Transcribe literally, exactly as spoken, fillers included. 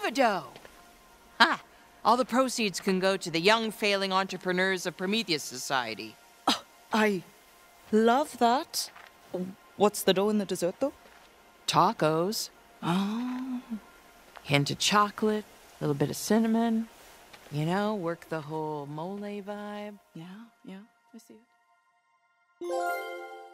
guava dough. Ha! All the proceeds can go to the Young Failing Entrepreneurs of Prometheus Society. Oh, I love that. What's the dough in the dessert, though? Tacos. Oh. Hint of chocolate, a little bit of cinnamon. You know, work the whole mole vibe. Yeah, yeah, I see it.